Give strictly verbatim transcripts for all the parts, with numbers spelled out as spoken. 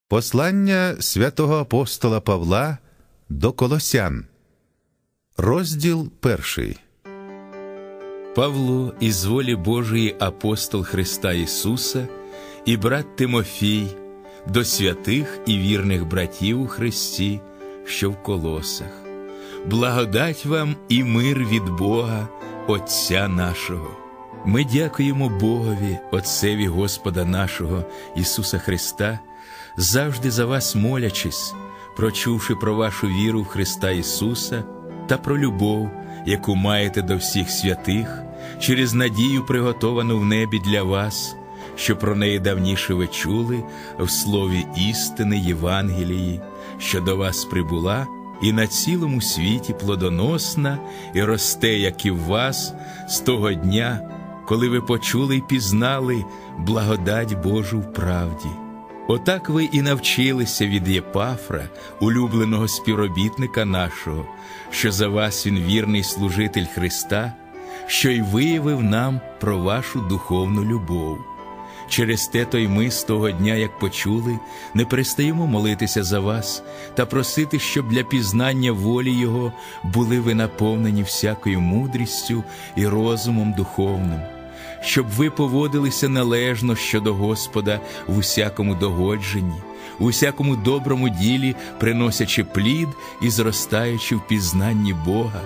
Послання святого апостола Павла до Колосян. Розділ перший. Павло, із волі Божої апостол Христа Ісуса, і брат Тимофій, до святих і вірних братів у Христі, що в Колосах. Благодать вам і мир від Бога, Отця нашого. Ми дякуємо Богові, Отцеві Господа нашого Ісуса Христа, завжди за вас молячись, прочувши про вашу віру в Христа Ісуса та про любов, яку маєте до всіх святих, через надію, приготовану в небі для вас, що про неї давніше ви чули в слові істини Євангелії, що до вас прибула і на цілому світі плодоносна і росте, як і в вас, з того дня, коли ви почули і пізнали благодать Божу в правді. Отак ви і навчилися від Єпафра, улюбленого співробітника нашого, що за вас він вірний служитель Христа, що й виявив нам про вашу духовну любов. Через те то й ми з того дня, як почули, не перестаємо молитися за вас та просити, щоб для пізнання волі Його були ви наповнені всякою мудрістю і розумом духовним, щоб ви поводилися належно щодо Господа в усякому догодженні, у всякому доброму ділі, приносячи плід і зростаючи в пізнанні Бога,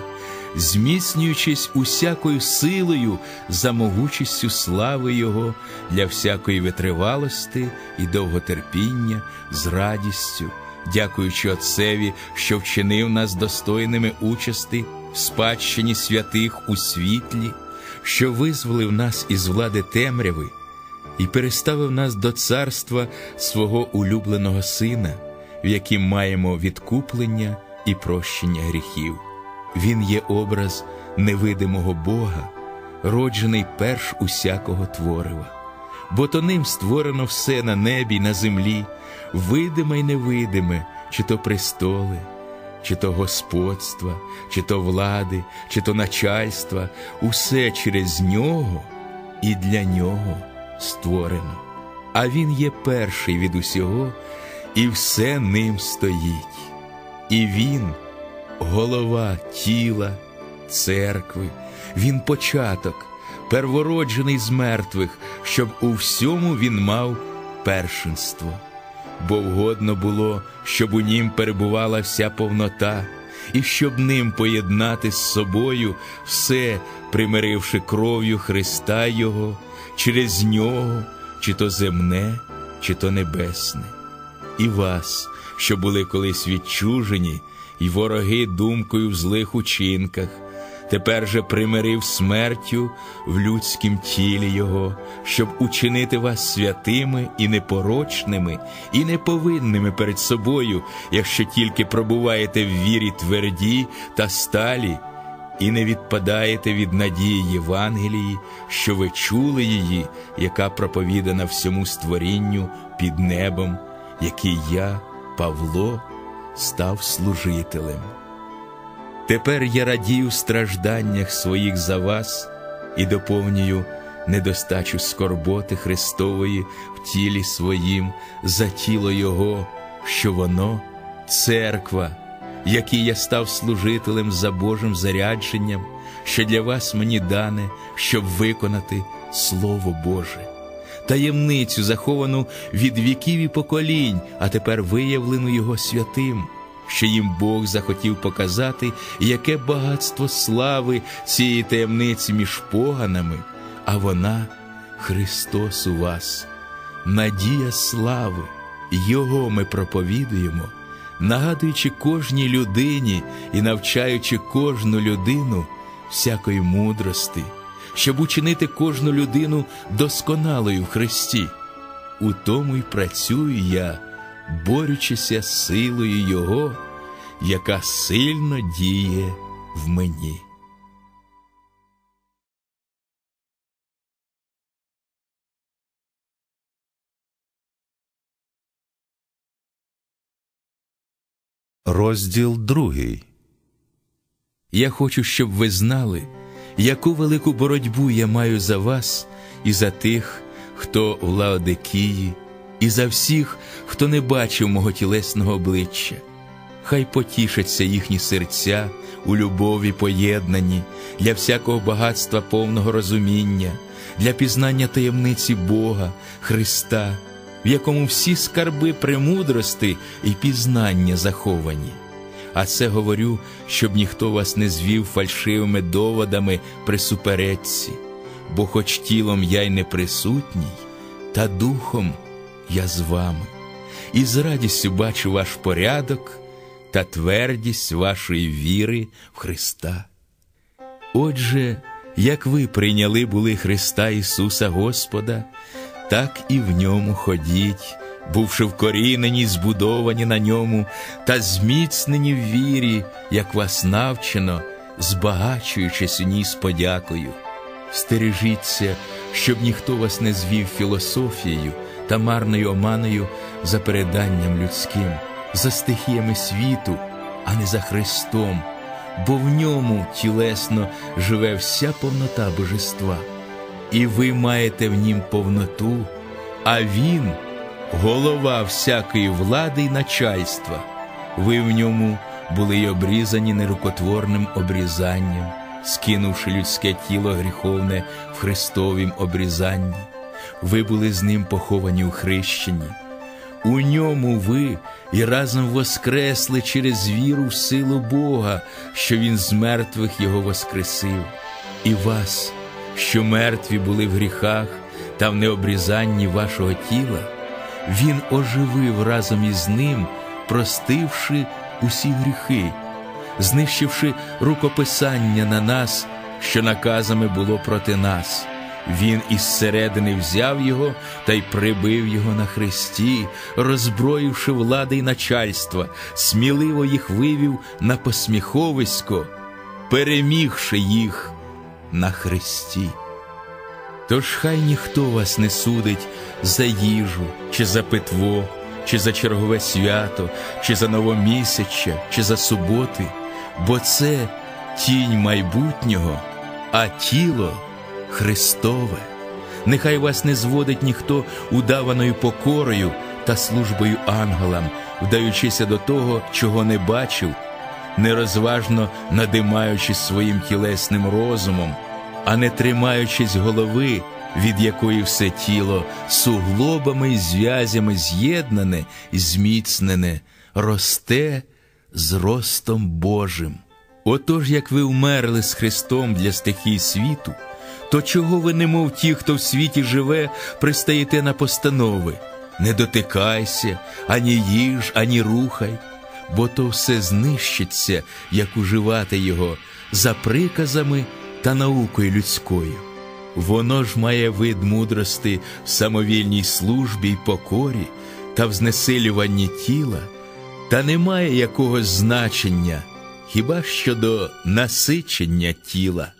зміцнюючись усякою силою за могучістю слави Його для всякої витривалості і довготерпіння з радістю, дякуючи Отцеві, що вчинив нас достойними участи в спадщині святих у світлі, що визволив нас із влади темряви і переставив нас до царства свого улюбленого Сина, в яким маємо відкуплення і прощення гріхів. Він є образ невидимого Бога, роджений перш усякого творива. Бо то ним створено все на небі й на землі, видиме й невидиме, чи то престоли, чи то господства, чи то влади, чи то начальства, усе через Нього і для Нього створено. А Він є перший від усього, і все ним стоїть. І Він – голова тіла, церкви, Він початок, первороджений з мертвих, щоб у всьому Він мав першинство. Бо вгодно було, щоб у Нім перебувала вся повнота, і щоб Ним поєднати з собою все, примиривши кров'ю Христа Його, через Нього, чи то земне, чи то небесне. І вас, що були колись відчужені, і вороги думкою в злих учинках, тепер же примирив смертю в людськім тілі Його, щоб учинити вас святими і непорочними, і неповинними перед собою, якщо тільки пробуваєте в вірі тверді та сталі, і не відпадаєте від надії Євангелії, що ви чули її, яка проповідана всьому створінню під небом, який я, Павло, став служителем. Тепер я радію в стражданнях своїх за вас і доповнюю недостачу скорботи Христової в тілі своїм за тіло Його, що воно – церква, якій я став служителем за Божим зарядженням, що для вас мені дане, щоб виконати Слово Боже. Таємницю, заховану від віків і поколінь, а тепер виявлену Його святим, що їм Бог захотів показати, яке багатство слави цієї таємниці між поганами, а вона – Христос у вас, надія слави. Його ми проповідуємо, нагадуючи кожній людині і навчаючи кожну людину всякої мудрости, щоб учинити кожну людину досконалою в Христі. У тому й працюю я, борючися силою Його, яка сильно діє в мені. Розділ другий. Я хочу, щоб ви знали, яку велику боротьбу я маю за вас і за тих, хто в Лаодикії і за всіх, хто не бачив мого тілесного обличчя. Хай потішаться їхні серця у любові поєднані, для всякого багатства повного розуміння, для пізнання таємниці Бога, Христа, в якому всі скарби премудрости і пізнання заховані. А це говорю, щоб ніхто вас не звів фальшивими доводами при суперечці, бо хоч тілом я й не присутній, та духом я з вами, і з радістю бачу ваш порядок та твердість вашої віри в Христа. Отже, як ви прийняли були Христа Ісуса Господа, так і в ньому ходіть, бувши вкорінені, збудовані на ньому та зміцнені в вірі, як вас навчено, збагачуючись у ній з подякою. Стережіться, щоб ніхто вас не звів філософією та марною оманою за переданням людським, за стихіями світу, а не за Христом, бо в ньому тілесно живе вся повнота божества, і ви маєте в нім повноту, а він – голова всякої влади й начальства. Ви в ньому були й обрізані нерукотворним обрізанням, скинувши людське тіло гріховне в Христовім обрізанні. Ви були з ним поховані у хрещенні. У ньому ви і разом воскресли через віру в силу Бога, що Він з мертвих його воскресив. І вас, що мертві були в гріхах та в необрізанні вашого тіла, Він оживив разом із ним, простивши усі гріхи, знищивши рукописання на нас, що наказами було проти нас. Він із середини взяв його та й прибив його на хресті, роззброївши влади й начальства, сміливо їх вивів на посміховисько, перемігши їх на хресті. Тож хай ніхто вас не судить за їжу, чи за питво, чи за чергове свято, чи за новомісяча, чи за суботи, бо це тінь майбутнього, а тіло Христове. Нехай вас не зводить ніхто удаваною покорою та службою ангелам, вдаючися до того, чого не бачив, нерозважно надимаючись своїм тілесним розумом, а не тримаючись голови, від якої все тіло суглобами й зв'язями з'єднане і зміцнене, росте з ростом Божим. Отож, як ви вмерли з Христом для стихій світу, то чого ви, немов ті, хто в світі живе, пристаєте на постанови? Не дотикайся, ані їж, ані рухай, бо то все знищиться, як уживати його, за приказами та наукою людською. Воно ж має вид мудрости в самовільній службі й покорі та в знесилюванні тіла, та не має якогось значення, хіба що до насичення тіла.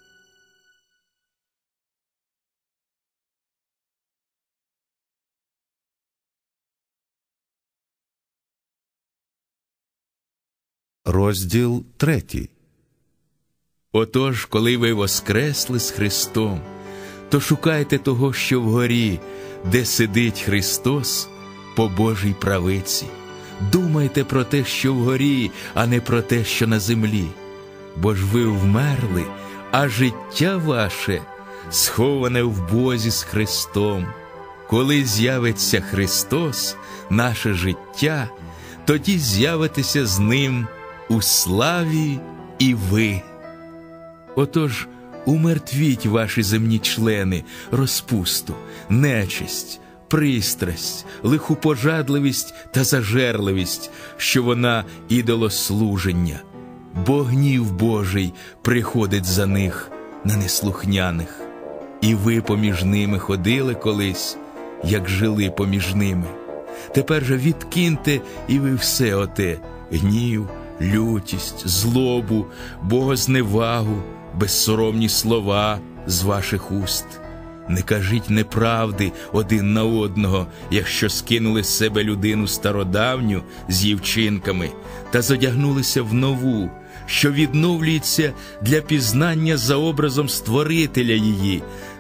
Розділ третій. Отож, коли ви воскресли з Христом, то шукайте того, що вгорі, де сидить Христос по Божій правиці. Думайте про те, що вгорі, а не про те, що на землі. Бо ж ви вмерли, а життя ваше сховане в Бозі з Христом. Коли з'явиться Христос, наше життя, тоді з'явитеся з Ним у славі і ви. Отож, умертвіть ваші земні члени, розпусту, нечисть, пристрасть, лиху пожадливість та зажерливість, що вона ідолослуження, бо гнів Божий приходить за них на неслухняних. І ви поміж ними ходили колись, як жили поміж ними. Тепер же відкиньте і ви все оте – гнів, лютість, злобу, богозневагу, безсоромні слова з ваших уст. Не кажіть неправди один на одного, якщо скинули з себе людину стародавню з її вчинками та зодягнулися в нову, що відновлюється для пізнання за образом Створителя її,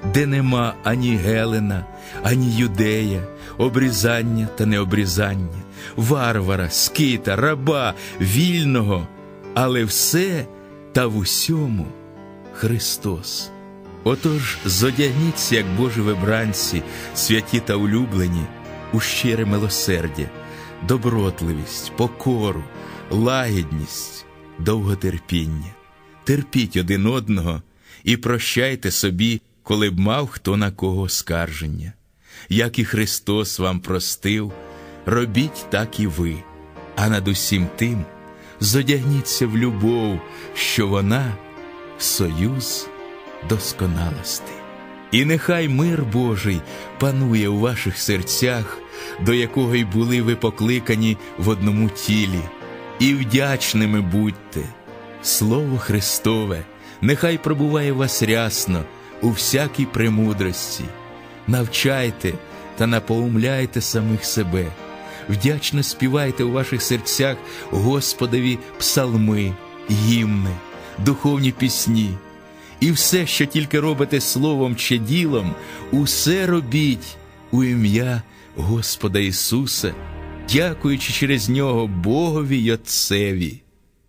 де нема ані Гелена, ані Юдея, обрізання та необрізання, варвара, скита, раба, вільного, але все та в усьому Христос. Отож, зодягніться, як Божі вибранці, святі та улюблені, у щире милосердя, добротливість, покору, лагідність, довготерпіння. Терпіть один одного і прощайте собі, коли б мав хто на кого оскарження. Як і Христос вам простив, робіть так і ви, а над усім тим зодягніться в любов, що вона – союз досконалости. І нехай мир Божий панує у ваших серцях, до якого й були ви покликані в одному тілі, і вдячними будьте. Слово Христове нехай пробуває вас рясно у всякій премудрості. Навчайте та напоумляйте самих себе. Вдячно співайте у ваших серцях Господові псалми, гімни, духовні пісні. І все, що тільки робите словом чи ділом, усе робіть у ім'я Господа Ісуса, дякуючи через Нього Богові й Отцеві.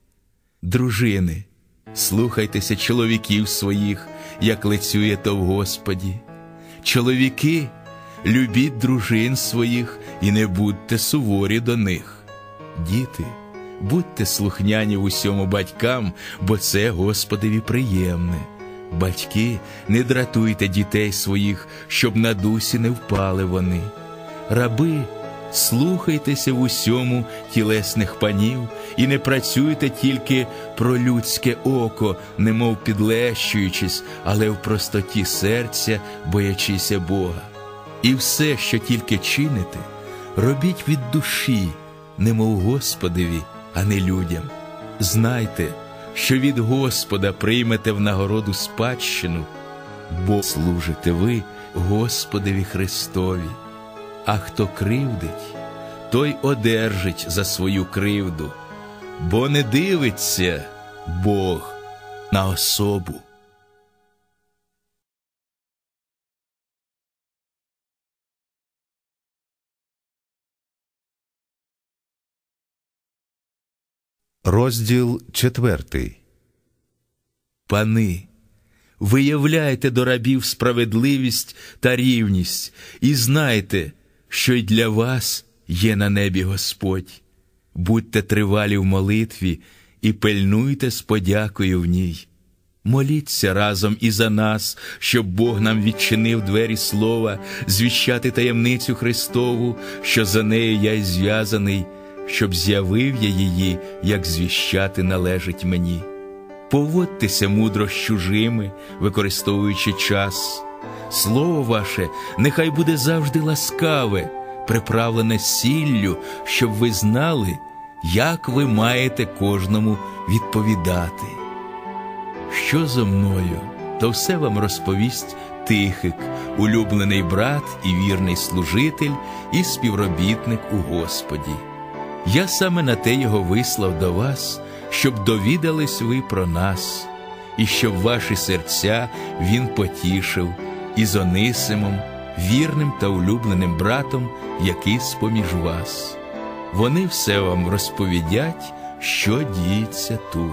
Дружини, слухайтеся чоловіків своїх, як лицює то в Господі. Чоловіки, любіть дружин своїх і не будьте суворі до них. Діти, будьте слухняні в усьому батькам, бо це Господові приємне. Батьки, не дратуйте дітей своїх, щоб на дусі не впали вони. Раби, слухайтеся в усьому тілесних панів і не працюйте тільки про людське око, немов підлещуючись, але в простоті серця, боячися Бога. І все, що тільки чините, робіть від душі, немов Господові, а не людям. Знайте, що від Господа приймете в нагороду спадщину, бо служите ви Господові Христові. А хто кривдить, той одержить за свою кривду, бо не дивиться Бог на особу. Розділ четвертий. Пани, виявляйте до рабів справедливість та рівність, і знайте, що й для вас є на небі Господь. Будьте тривалі в молитві і пильнуйте з подякою в ній. Моліться разом і за нас, щоб Бог нам відчинив двері слова, звіщати таємницю Христову, що за нею я й зв'язаний, щоб з'явив я її, як звіщати належить мені. Поводьтеся мудро з чужими, використовуючи час. Слово ваше нехай буде завжди ласкаве, приправлене сіллю, щоб ви знали, як ви маєте кожному відповідати. Що зо мною, то все вам розповість Тихик, улюблений брат і вірний служитель, і співробітник у Господі. Я саме на те його вислав до вас, щоб довідались ви про нас, і щоб ваші серця він потішив із Онисимом, вірним та улюбленим братом, який з-поміж вас. Вони все вам розповідять, що діється тут.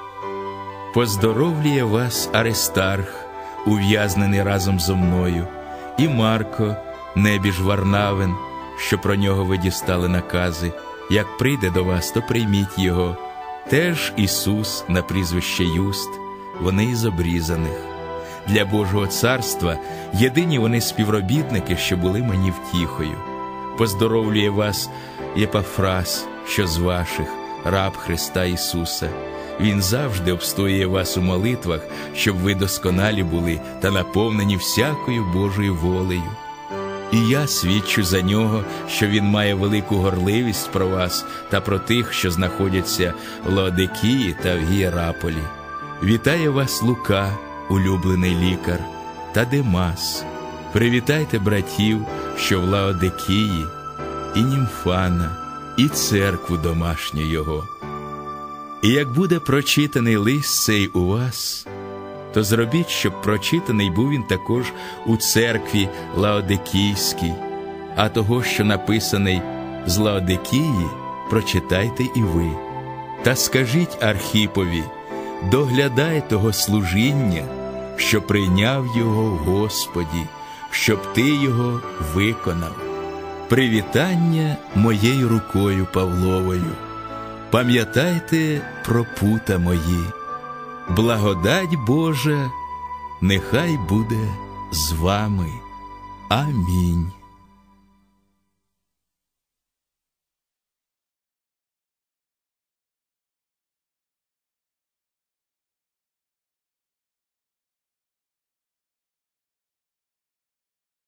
Поздоровлює вас Аристарх, ув'язнений разом зо мною, і Марко, небіж Варнавин, що про нього ви дістали накази. Як прийде до вас, то прийміть його. Теж Ісус на прізвище Юст, вони із обрізаних. Для Божого царства єдині вони співробітники, що були мені втіхою. Поздоровлює вас Єпафрас, що з ваших, раб Христа Ісуса. Він завжди обстоює вас у молитвах, щоб ви досконалі були та наповнені всякою Божою волею. І я свідчу за нього, що він має велику горливість про вас та про тих, що знаходяться в Лаодикії та в Гієраполі. Вітає вас Лука, улюблений лікар, та Демас. Привітайте братів, що в Лаодикії, і Німфана, і церкву домашню його. І як буде прочитаний лист цей у вас, то зробіть, щоб прочитаний був він також у церкві Лаодикійській, а того, що написаний з Лаодикії, прочитайте і ви. Та скажіть Архіпові, доглядай того служіння, що прийняв його в Господі, щоб ти його виконав. Привітання моєю рукою Павловою. Пам'ятайте про пута мої. Благодать Божа нехай буде з вами. Амінь.